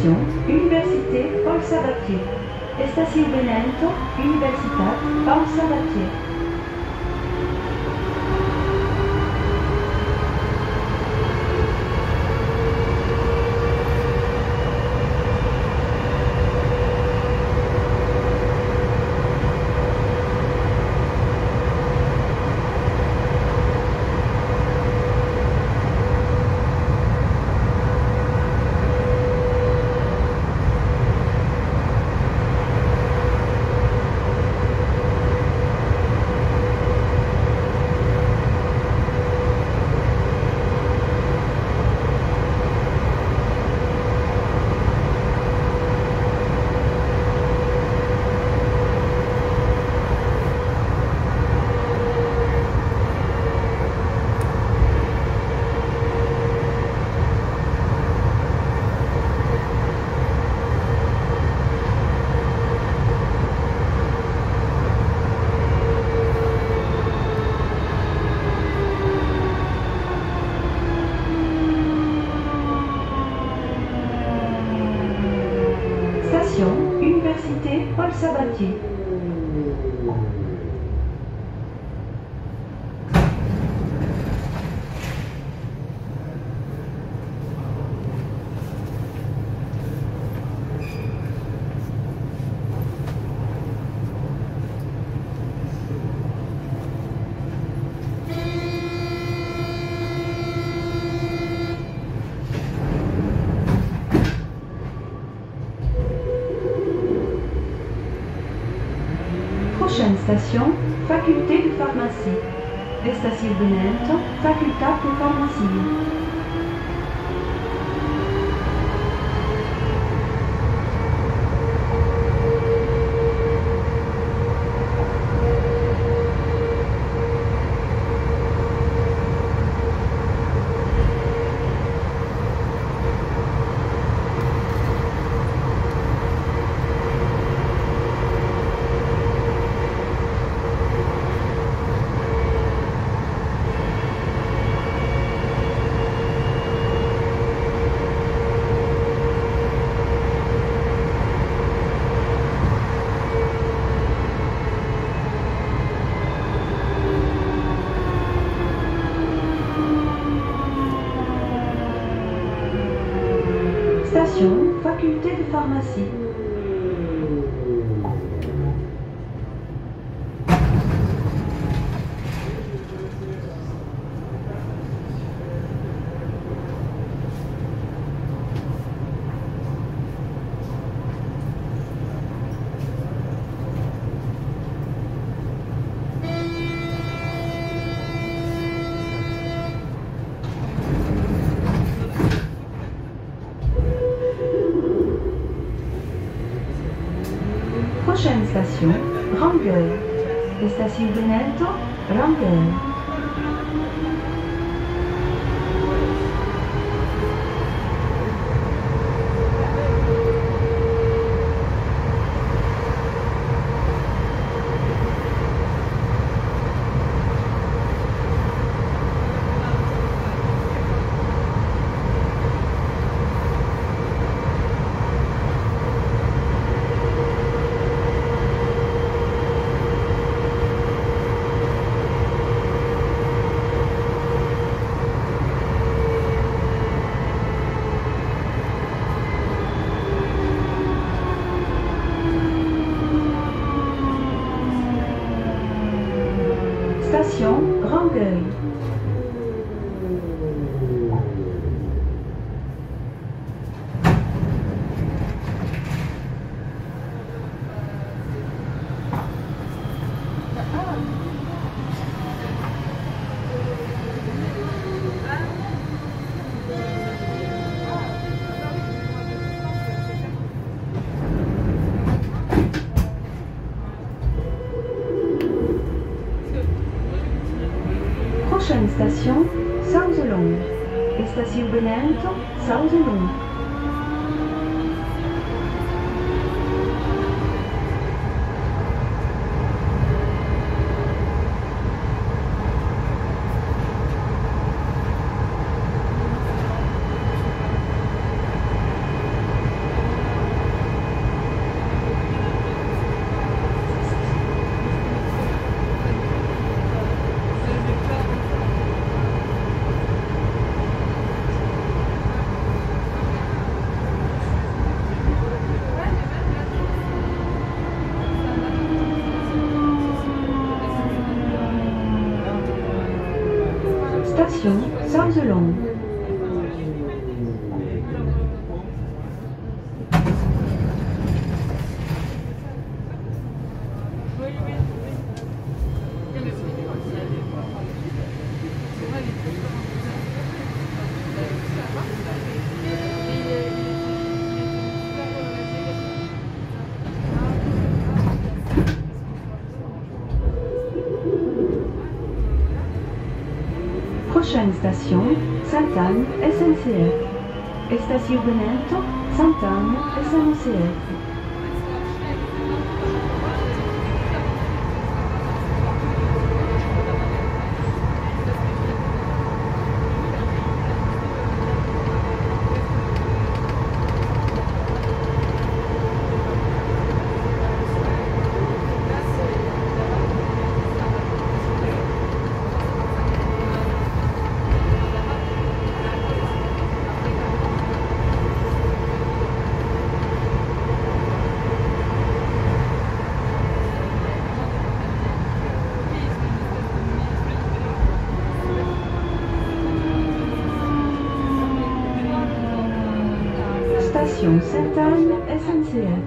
Station Université Paul Sabatier. Estación Benevento, Universitat Paul Sabatier. Université Paul Sabatier. Prochaine station, Faculté de pharmacie. Estación Benevento, Facultad de Farmacia. Station, Faculté de pharmacie. Prochaine station, Rangueil. Estación Benevento, Rangueil. Station Rangueil. Prochaine station, Sauzelonge. Estación Benevento, Sauzelonge. Station Sauzelong. Prochaine station, Sainte-Anne, SNCF. Estacionamento, Sainte-Anne, SNCF. Station Sainte-Anne, SNCF.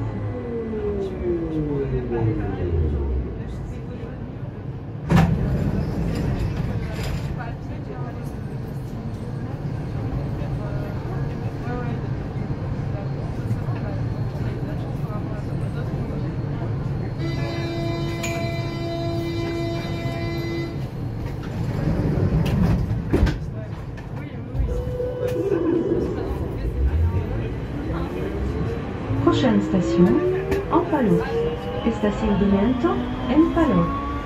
Prochaine station, Ampalo. Estacionamento, Ampalo.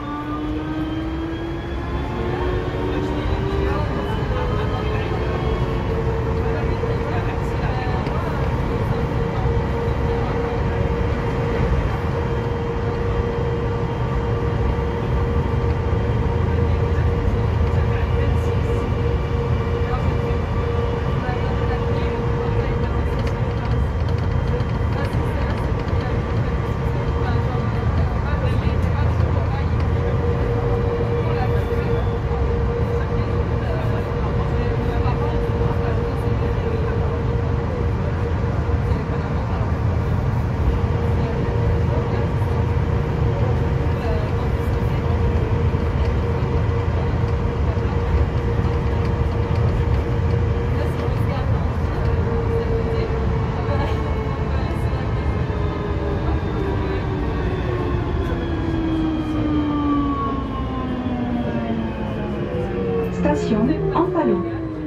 Station Ampalo.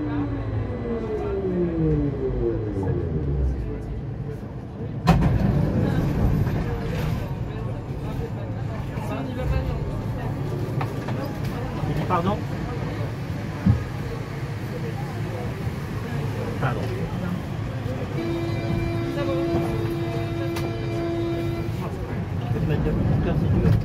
Pardon? Pardon. Je peux te mettre de mon cœur si tu veux.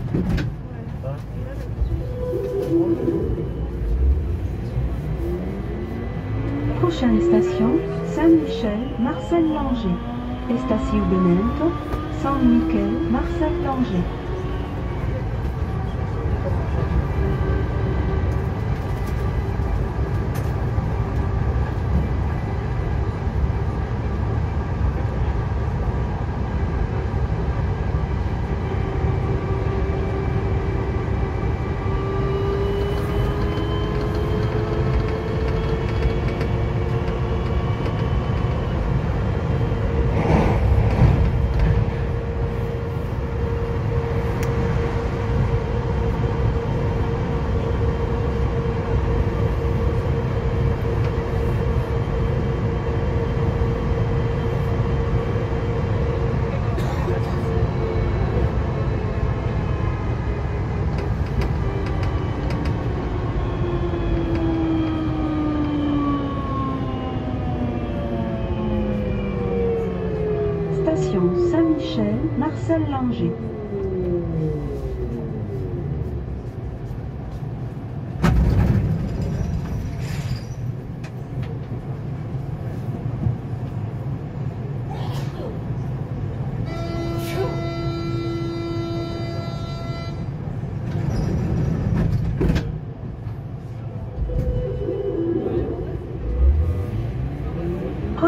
Prochaine station, Saint-Michel, Marcel Langer. Estacionamento, San Miquel, Marcel Langer. Station Saint-Michel, Marcel Langer.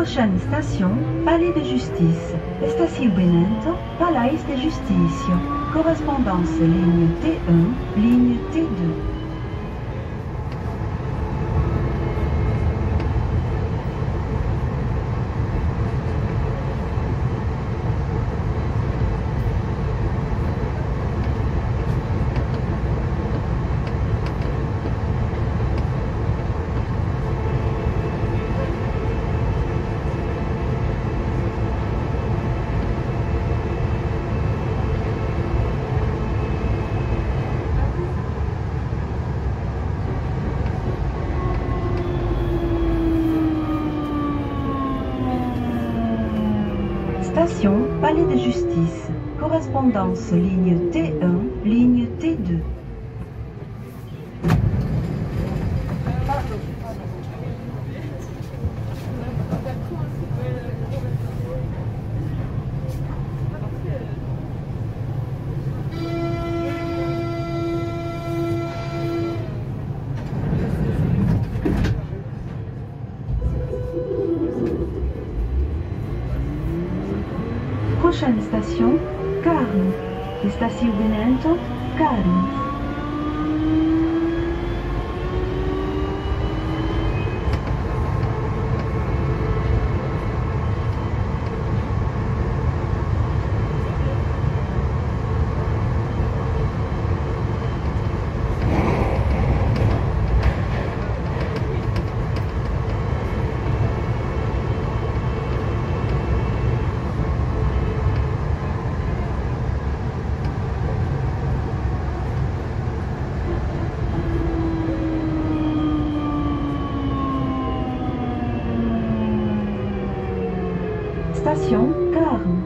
Prochaine station, Palais de Justice. Estação Bento, Palais de Justiça. Correspondance ligne T1, ligne T2. Station Palais de Justice. Correspondance ligne T1, ligne T2. Prochaine station, Carme. Estação Bento, Carme. Station Carme.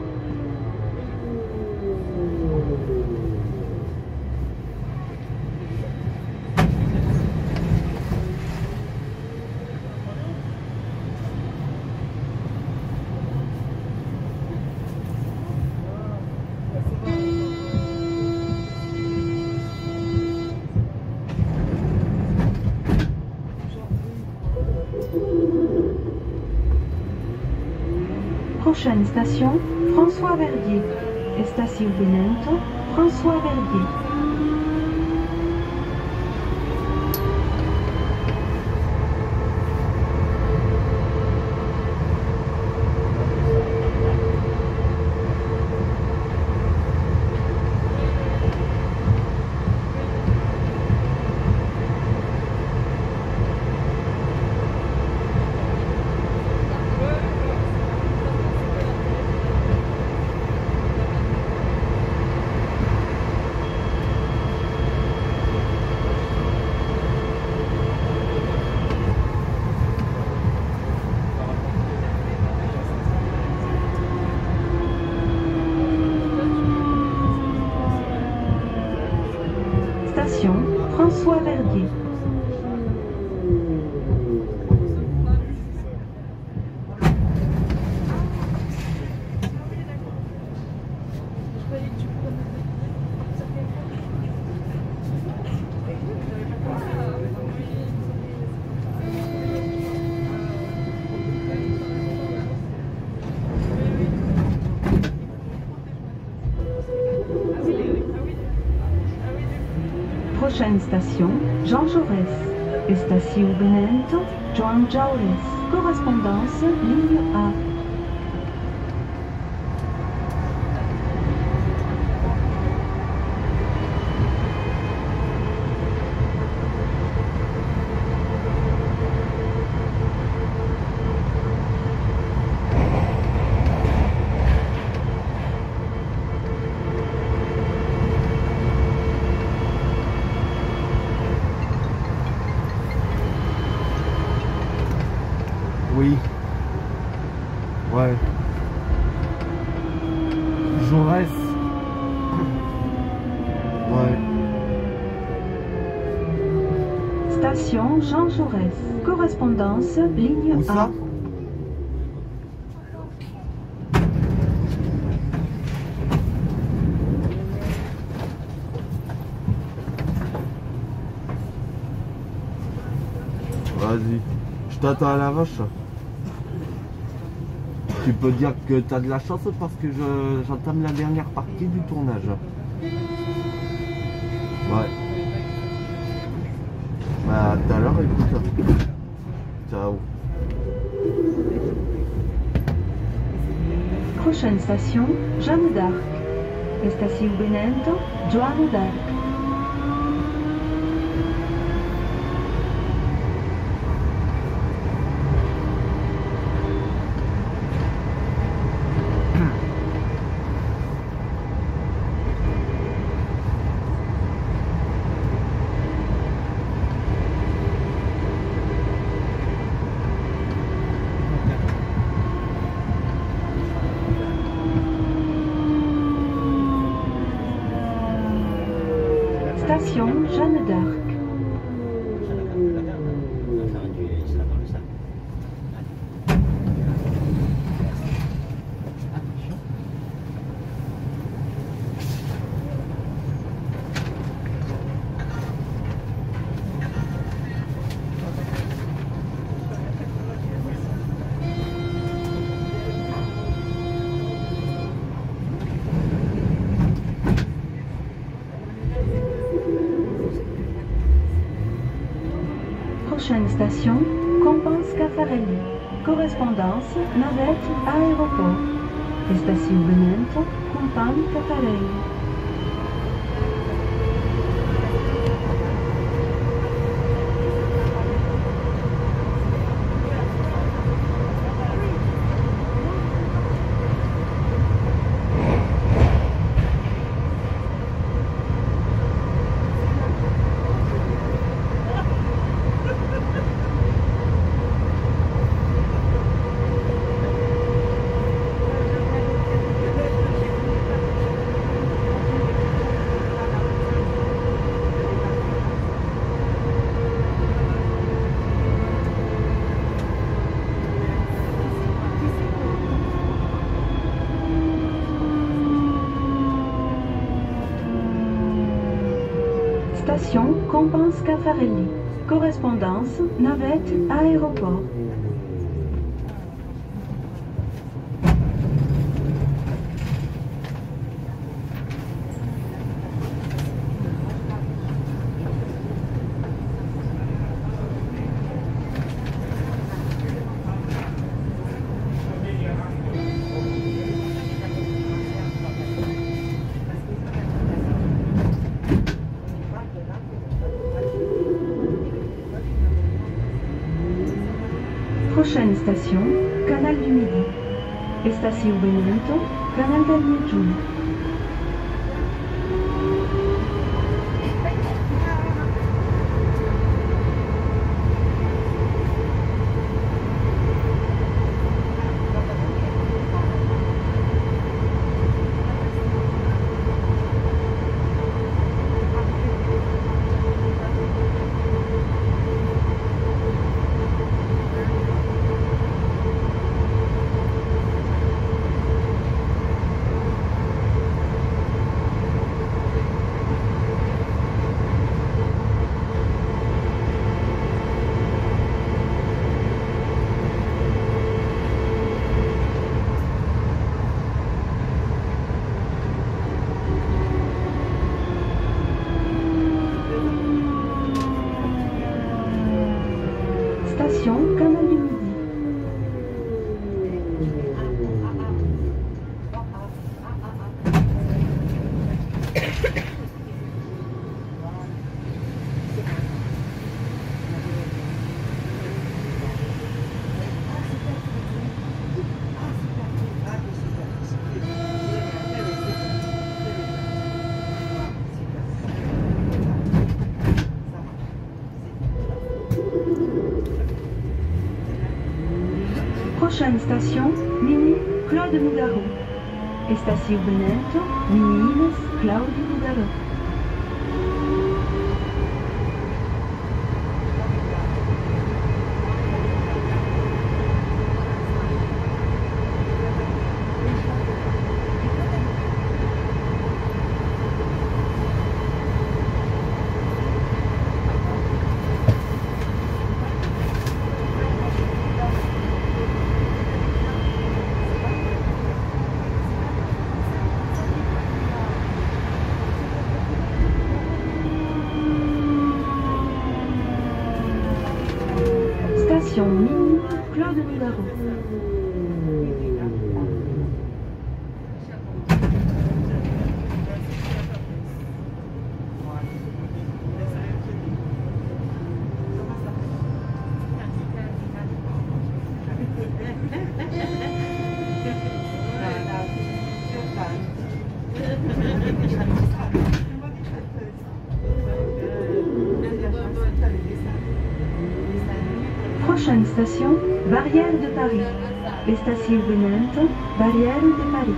Prochaine station, François Verdier. Estação Bento, François Verdier. Station François Verdier. Prochaine station, Jean Jaurès. Estação Bento, João Jaurès. Correspondance ligne A. Oui. Ouais. Jaurès. Ouais. Station Jean Jaurès. Correspondance ligne Où A. ça? Vas-y. Je t'attends à la vache. Tu peux dire que tu as de la chance parce que j'entame la dernière partie du tournage. Ouais. Bah, à tout à l'heure, écoute. Ciao. Prochaine station, Jeanne d'Arc. Estação Benento, Joana d'Arc. Station Jeanne d'Arc. Prochaine station, Compense Caffarelli. Correspondance, navette, aéroport. Estação Benento, Companhe Caffarelli. Station Compense Caffarelli. Correspondance, navette, aéroport. Prochaine station, Canal du Midi. Estação Benento, Canal del Giugno. Station Canal du Midi. Prochaine station, Mini Claude Nougaro. Estação Benento, Meninas Claude Nougaro. Changement de numéro. Prochaine station, Barrière de Paris. Estación Benento, Barrière de Paris.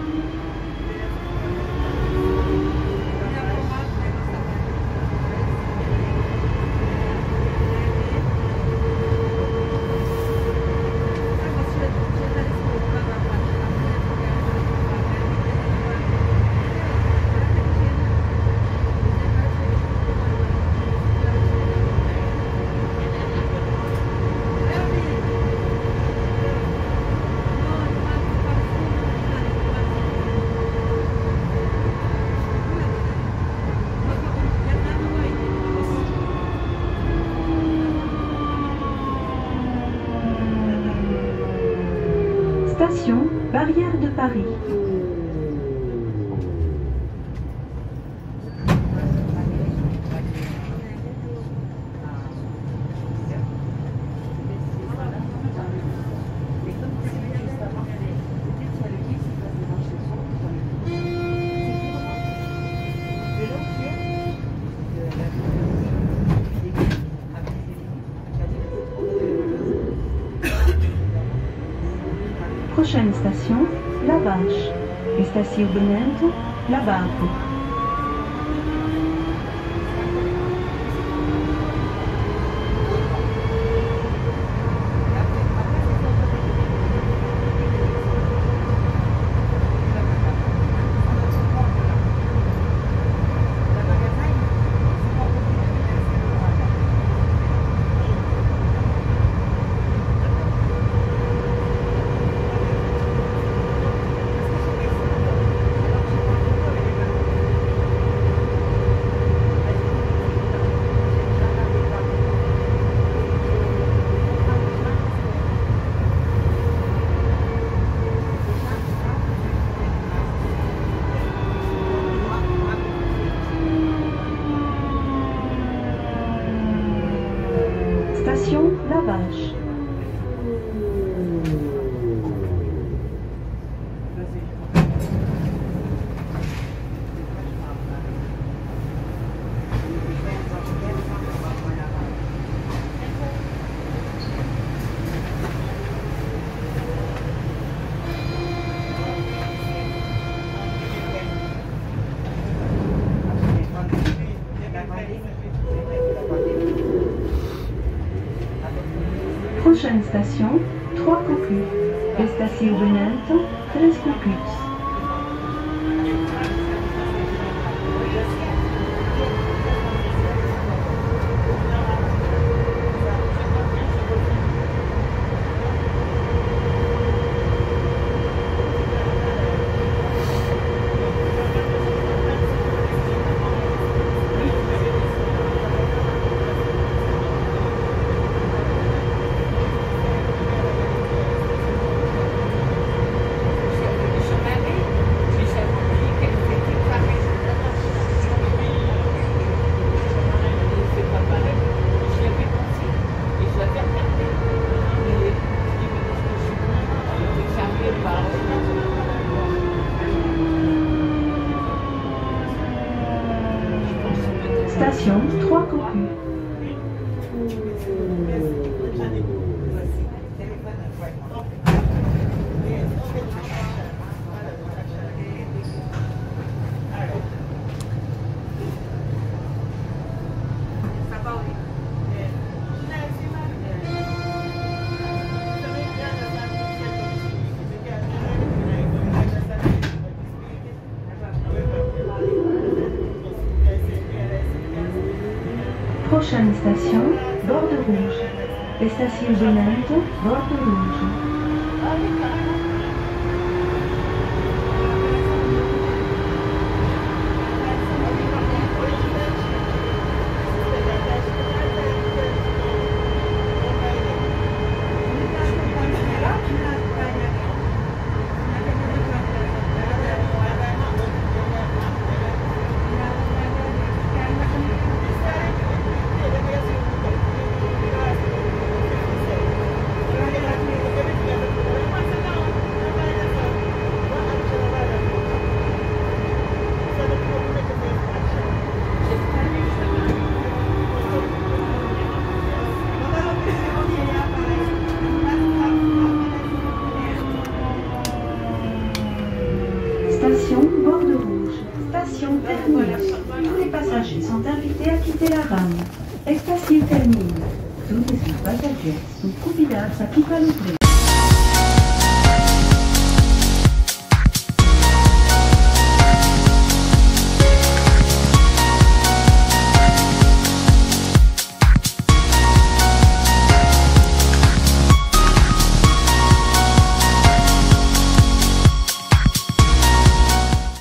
Station, Barrière de Paris. Prochaine station, La Vache. Estación Benento, La Barca. Station La Vache. Prochaine station, 3 Cocus. Estación Benento, 3 Cocus. Station 3 Cocus. Prochaine station, Borde Rouge. Estación Benento, Borde Rouge. Estación termina. Todos os passageiros são convidados a ficar no trem.